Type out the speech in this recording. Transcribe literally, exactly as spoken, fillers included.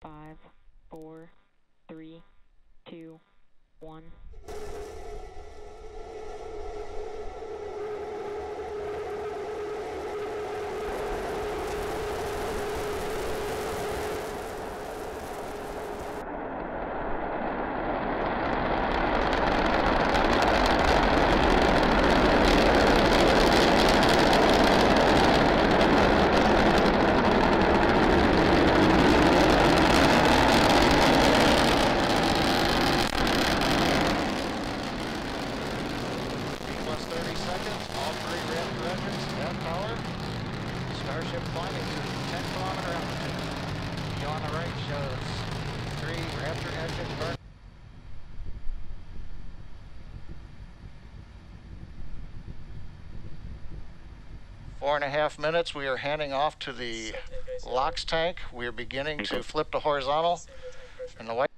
five, four, three, two, one. Starship climbing to ten kilometer altitude. View on the right shows three Raptor engines burning. Four and a half minutes, we are handing off to the LOX tank. We are beginning to flip to horizontal, and the white